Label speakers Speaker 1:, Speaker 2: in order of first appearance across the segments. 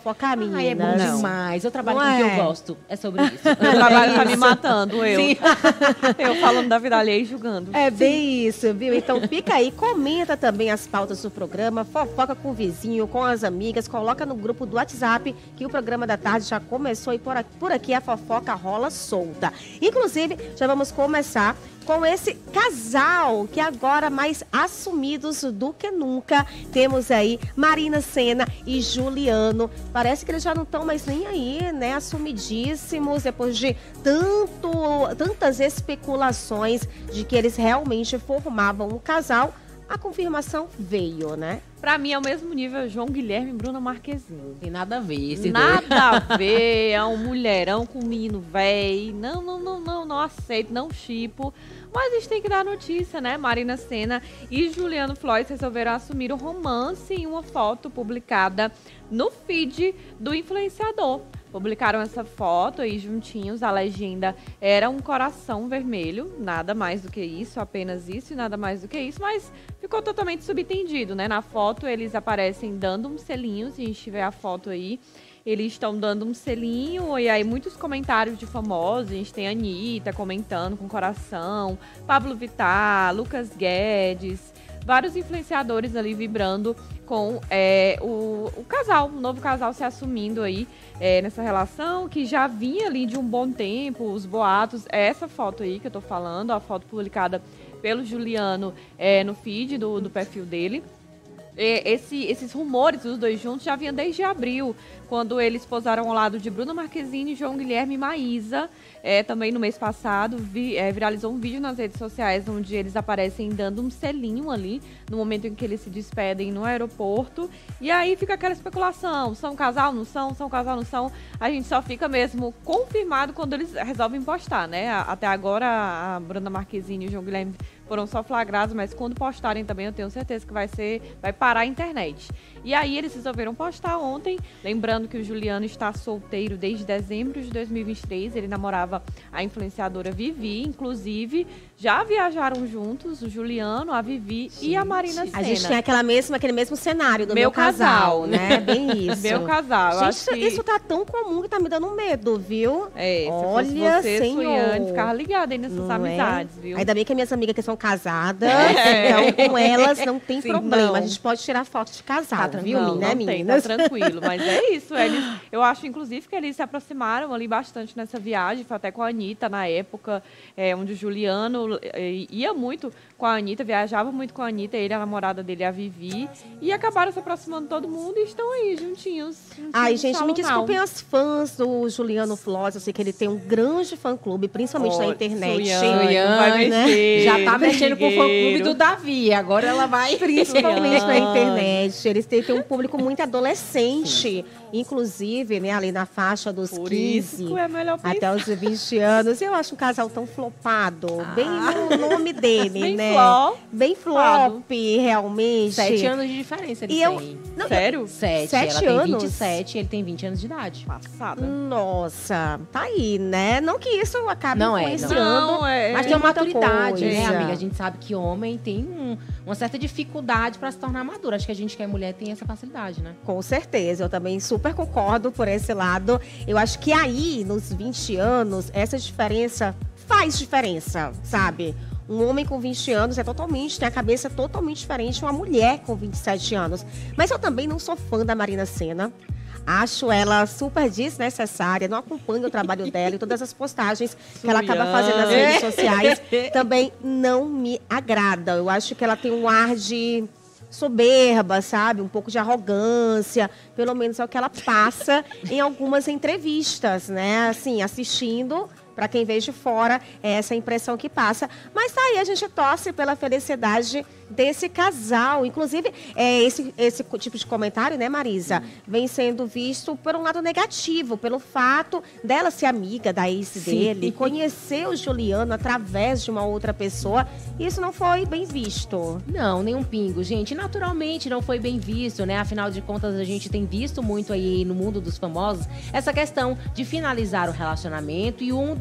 Speaker 1: fofocar, meninas?
Speaker 2: Ai, é bom demais. Eu trabalho com o que eu gosto. É sobre isso.
Speaker 3: O trabalho tá me matando, eu. Eu falando da vida alheia e julgando.
Speaker 1: É bem isso, viu? Então fica aí, comenta também as pautas do programa, fofoca com o vizinho, com as amigas, coloca no grupo do WhatsApp que o programa da tarde já começou e por aqui a fofoca rola solta. Inclusive, já vamos começar com esse casal que agora mais assumidos do que nunca. Temos aí Marina Sena e Juliano. Parece que eles já não estão mais nem aí, né? Assumidíssimos, depois de tantas especulações de que eles realmente formavam um casal. A confirmação veio, né?
Speaker 3: Pra mim é o mesmo nível João Guilherme e Bruna Marquezine.
Speaker 2: Tem nada a ver esse
Speaker 3: Nada a ver, é um mulherão com um menino véi. Não aceito, não chipo. Mas a gente tem que dar notícia, né? Marina Sena e Juliano Floyd resolveram assumir o romance em uma foto publicada no feed do influenciador. Publicaram essa foto aí juntinhos, a legenda era um coração vermelho, nada mais do que isso, apenas isso e nada mais do que isso, mas ficou totalmente subentendido, né? Na foto eles aparecem dando um selinho, se a gente tiver a foto aí, eles estão dando um selinho e aí muitos comentários de famosos, a gente tem a Anitta comentando com coração, Pablo Vittar, Lucas Guedes, vários influenciadores ali vibrando com o casal, o novo casal se assumindo aí nessa relação que já vinha ali de um bom tempo, os boatos, essa foto aí que eu tô falando, a foto publicada pelo Juliano no feed do perfil dele. Esses rumores dos dois juntos já vinham desde abril, quando eles posaram ao lado de Bruna Marquezine, João Guilherme e Maísa. Também no mês passado, viralizou um vídeo nas redes sociais onde eles aparecem dando um selinho ali, no momento em que eles se despedem no aeroporto. E aí fica aquela especulação, são um casal, não são? São um casal, não são? A gente só fica mesmo confirmado quando eles resolvem postar, né? Até agora, a Bruna Marquezine e o João Guilherme foram só flagrados, mas quando postarem também eu tenho certeza que vai parar a internet. E aí eles resolveram postar ontem, lembrando que o Juliano está solteiro desde dezembro de 2023, ele namorava a influenciadora Vivi, inclusive já viajaram juntos, o Juliano, a Vivi e a Marina Sena.
Speaker 1: A gente tem aquele mesmo cenário do meu casal, né? Bem isso.
Speaker 3: Meu casal.
Speaker 1: Gente,
Speaker 3: acho que
Speaker 1: isso tá tão comum que tá me dando medo, viu?
Speaker 3: Olha,
Speaker 1: se fosse você,
Speaker 3: Suiane, ficava ligada aí nessas
Speaker 1: não
Speaker 3: amizades, viu?
Speaker 1: Ainda bem que minhas amigas que são casadas, então com elas não tem problema.
Speaker 3: Não.
Speaker 1: A gente pode tirar foto de casal, viu,
Speaker 3: Não,
Speaker 1: né,
Speaker 3: não
Speaker 1: meninas?
Speaker 3: tem, tá tranquilo. Mas é isso, eu acho, inclusive, que eles se aproximaram ali bastante nessa viagem, foi até com a Anitta na época, onde o Juliano ia muito com a Anitta, viajava muito com a Anitta, ele, a namorada dele, a Vivi, e acabaram se aproximando todo mundo e estão aí, juntinhos.
Speaker 1: Ai, gente, me desculpem as fãs do Juliano Floyd, eu sei que ele tem um grande fã-clube, principalmente na internet.
Speaker 3: Suiane,
Speaker 1: né?
Speaker 2: Já tá mexendo com o fã-clube do Davi, agora ela vai...
Speaker 1: Principalmente na internet. Eles têm um público muito adolescente. Inclusive, né, ali na faixa dos
Speaker 3: Por
Speaker 1: 15
Speaker 3: isso é melhor
Speaker 1: até os 20 anos. Eu acho um casal tão flopado. Bem no nome dele,
Speaker 3: bem
Speaker 1: né?
Speaker 3: Flop.
Speaker 1: Bem flop, realmente.
Speaker 2: 7 anos de diferença eles têm.
Speaker 1: Não,
Speaker 3: Sério?
Speaker 2: 7
Speaker 1: 7
Speaker 2: ela
Speaker 1: anos?
Speaker 2: tem 27 ele tem 20 anos de idade.
Speaker 3: Passada.
Speaker 1: Nossa, tá aí, né? Não que isso acabe
Speaker 2: Não
Speaker 1: influenciando.
Speaker 3: Não,
Speaker 2: Mas tem uma
Speaker 1: muita
Speaker 2: maturidade, né,
Speaker 1: coisa.
Speaker 2: amiga? A gente sabe que homem tem uma certa dificuldade pra se tornar maduro. Acho que a gente que é mulher tem essa facilidade, né?
Speaker 1: Com certeza, eu também super concordo por esse lado. Eu acho que aí, nos 20 anos, essa diferença faz diferença, sabe? Um homem com 20 anos tem a cabeça totalmente diferente de uma mulher com 27 anos. Mas eu também não sou fã da Marina Sena. Acho ela super desnecessária, não acompanho o trabalho dela e todas as postagens que ela acaba fazendo nas redes sociais também não me agrada. Eu acho que ela tem um ar de soberba, sabe? Um pouco de arrogância, pelo menos é o que ela passa em algumas entrevistas, né? Assim, assistindo, para quem vê de fora, é essa a impressão que passa. Mas tá aí, a gente torce pela felicidade desse casal. Inclusive, esse tipo de comentário, né, Marisa, vem sendo visto por um lado negativo, pelo fato dela ser amiga da ex dele, conhecer o Juliano através de uma outra pessoa. Isso não foi bem visto.
Speaker 2: Não, nem um pingo, gente. Naturalmente não foi bem visto, né? Afinal de contas, a gente tem visto muito aí no mundo dos famosos essa questão de finalizar o relacionamento e um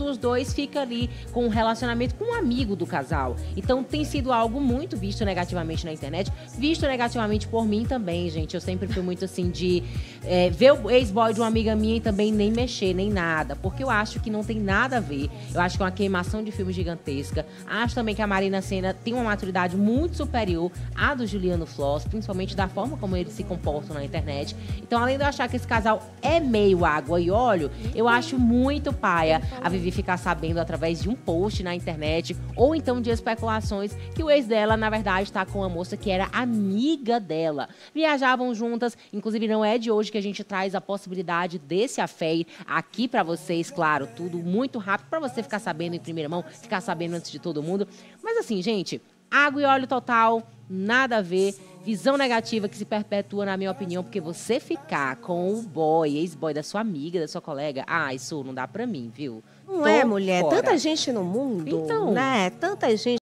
Speaker 2: dos dois fica ali com um relacionamento com um amigo do casal. Então tem sido algo muito visto negativamente na internet, visto negativamente por mim também, gente. Eu sempre fui muito assim de ver o ex-boy de uma amiga minha e também nem mexer, nem nada, porque eu acho que não tem nada a ver. Eu acho que é uma queimação de filme gigantesca. Acho também que a Marina Sena tem uma maturidade muito superior à do Juliano Floss, principalmente da forma como eles se comportam na internet. Então, além de eu achar que esse casal é meio água e óleo, eu acho muito paia a Vivi ficar sabendo através de um post na internet ou então de especulações que o ex dela, na verdade, tá com uma moça que era amiga dela. Viajavam juntas, inclusive não é de hoje que a gente traz a possibilidade desse affair aqui pra vocês, claro, tudo muito rápido pra você ficar sabendo em primeira mão, ficar sabendo antes de todo mundo. Mas assim, gente, água e óleo total, nada a ver. Visão negativa que se perpetua, na minha opinião, porque você ficar com o boy, ex-boy da sua amiga, da sua colega, isso não dá pra mim, viu?
Speaker 1: Não
Speaker 2: Tô
Speaker 1: é, mulher?
Speaker 2: fora.
Speaker 1: Tanta gente no mundo,
Speaker 2: Então.
Speaker 1: né? Tanta gente.